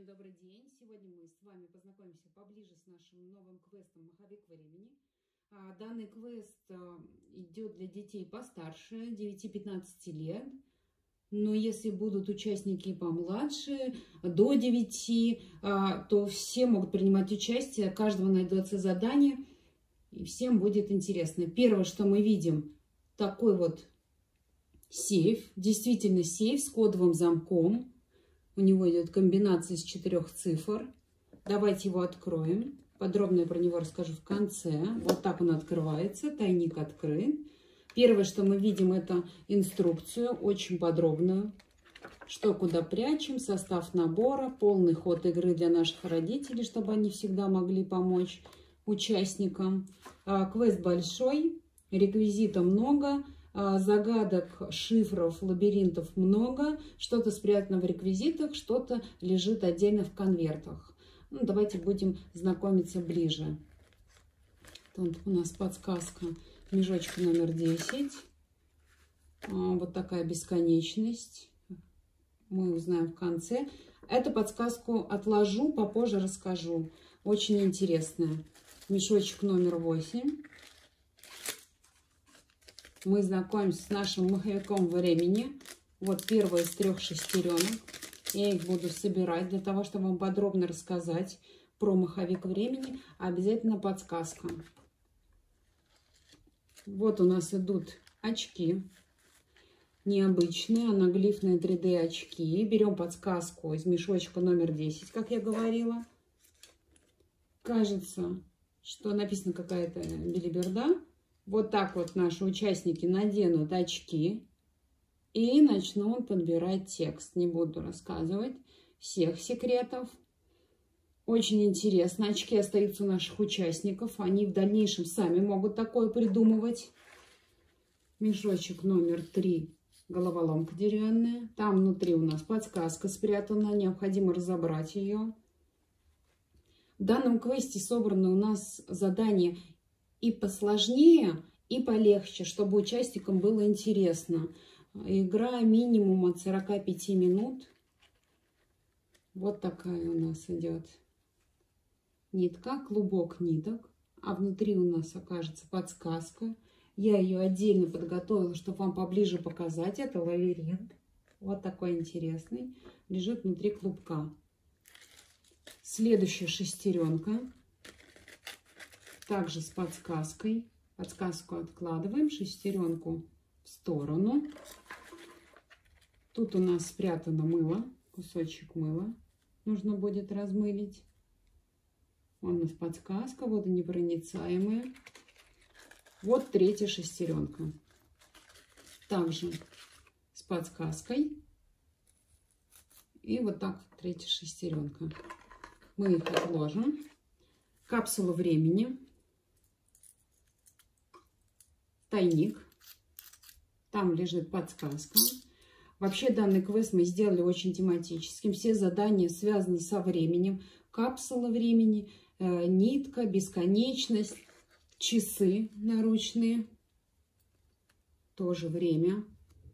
Всем добрый день! Сегодня мы с вами познакомимся поближе с нашим новым квестом «Маховик времени». Данный квест идет для детей постарше, 9-15 лет. Но если будут участники помладше, до 9, то все могут принимать участие, у каждого найдется задание, и всем будет интересно. Первое, что мы видим, такой вот сейф, действительно сейф с кодовым замком. У него идет комбинация из 4 цифр. Давайте его откроем. Подробно я про него расскажу в конце. Вот так он открывается. Тайник открыт. Первое, что мы видим, это инструкцию, очень подробную. Что куда прячем, состав набора, полный ход игры для наших родителей, чтобы они всегда могли помочь участникам. Квест большой, реквизита много. Загадок, шифров, лабиринтов много. Что-то спрятано в реквизитах, что-то лежит отдельно в конвертах. Ну, давайте будем знакомиться ближе. Тут у нас подсказка. Мешочек номер 10. Вот такая бесконечность. Мы узнаем в конце. Эту подсказку отложу, попозже расскажу. Очень интересная. Мешочек номер 8. Мы знакомимся с нашим маховиком времени. Вот первая из 3 шестеренок. Я их буду собирать для того, чтобы вам подробно рассказать про маховик времени. Обязательно подсказка. Вот у нас идут очки. Необычные, анаглифные 3D очки. Берем подсказку из мешочка номер 10, как я говорила. Кажется, что написана какая-то белиберда. Вот так вот наши участники наденут очки и начнут подбирать текст. Не буду рассказывать всех секретов. Очень интересно. Очки остаются у наших участников. Они в дальнейшем сами могут такое придумывать. Мешочек номер 3. Головоломка деревянная. Там внутри у нас подсказка спрятана. Необходимо разобрать ее. В данном квесте собраны у нас задания и посложнее, и полегче, чтобы участникам было интересно. Игра минимум от 45 минут. Вот такая у нас идет нитка, клубок ниток. А внутри у нас окажется подсказка. Я ее отдельно подготовила, чтобы вам поближе показать. Это лабиринт. Вот такой интересный. Лежит внутри клубка. Следующая шестеренка. Также с подсказкой. Подсказку откладываем, шестеренку в сторону. Тут у нас спрятано мыло, кусочек мыла. Нужно будет размылить. Вон у нас подсказка, водонепроницаемая. Вот 3 шестеренка. Также с подсказкой. И вот так 3 шестеренка. Мы их отложим. Капсула времени. Тайник. Там лежит подсказка. Вообще данный квест мы сделали очень тематическим. Все задания связаны со временем. Капсула времени, нитка, бесконечность, часы наручные. Тоже время.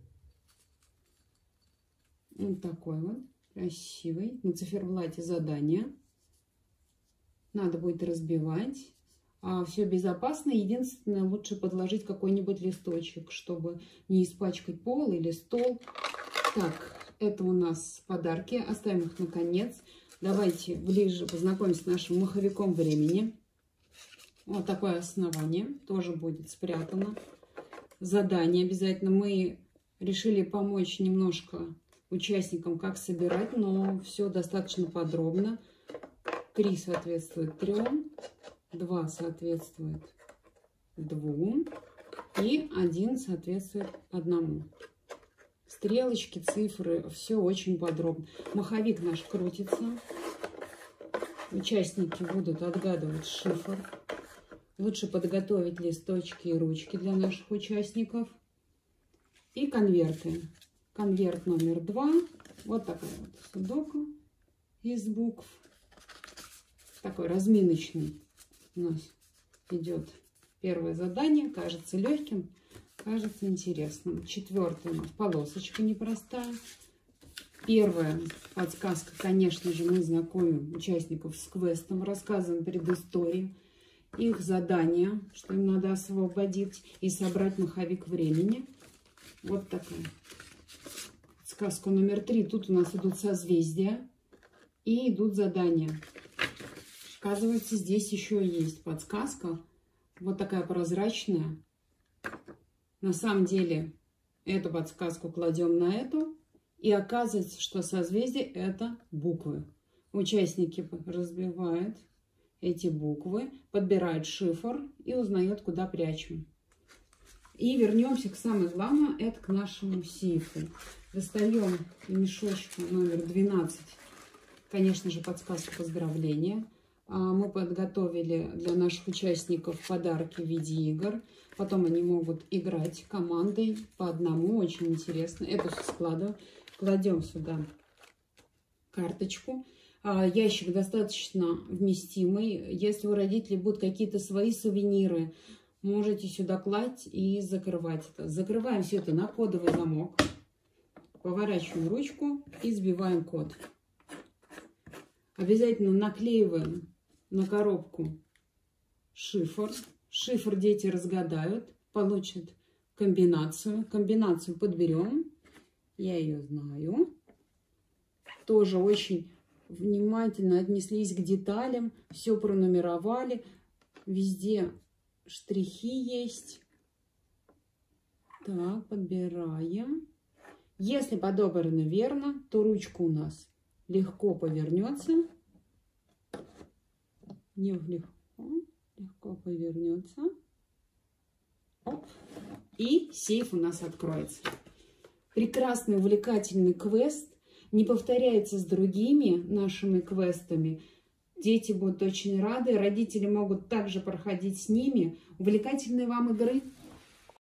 Вот такой вот красивый. На циферблате задание. Надо будет разбивать. Все безопасно. Единственное, лучше подложить какой-нибудь листочек, чтобы не испачкать пол или стол. Так, это у нас подарки. Оставим их на конец. Давайте ближе познакомимся с нашим маховиком времени. Вот такое основание. Тоже будет спрятано. Задание обязательно. Мы решили помочь немножко участникам, как собирать, но все достаточно подробно. 3 соответствует 3. 2 соответствует 2 и 1 соответствует 1. Стрелочки, цифры, все очень подробно. Маховик наш крутится. Участники будут отгадывать шифр. Лучше подготовить листочки и ручки для наших участников. И конверты. Конверт номер 2. Вот такая вот судоку из букв. Такой разминочный. У нас идет первое задание. Кажется легким, кажется интересным. 4 у нас полосочка непростая. Первая подсказка, конечно же, мы знакомим участников с квестом, рассказываем предысторию, их задания, что им надо освободить и собрать маховик времени. Вот такая. Подсказка номер 3. Тут у нас идут созвездия и идут задания. Оказывается, здесь еще есть подсказка. Вот такая прозрачная. На самом деле, эту подсказку кладем на эту. И оказывается, что созвездие – это буквы. Участники разбивают эти буквы, подбирают шифр и узнают, куда прячем. И вернемся к самому главному, это к нашему сейфу. Достаем мешочку номер 12, конечно же, подсказку поздравления. Мы подготовили для наших участников подарки в виде игр. Потом они могут играть командой по одному, очень интересно. Это все складываем. Кладем сюда карточку. Ящик достаточно вместимый. Если у родителей будут какие-то свои сувениры, можете сюда класть и закрывать это. Закрываем все это на кодовый замок. Поворачиваем ручку и сбиваем код. Обязательно наклеиваем на коробку шифр. Шифр дети разгадают, получат комбинацию. Комбинацию подберем. Я ее знаю. Тоже очень внимательно отнеслись к деталям. Все пронумеровали. Везде штрихи есть. Так, подбираем. Если подобрано верно, то ручка у нас легко повернется. Легко повернется. Оп. И сейф у нас откроется. Прекрасный, увлекательный квест. Не повторяется с другими нашими квестами. Дети будут очень рады. Родители могут также проходить с ними. Увлекательной вам игры!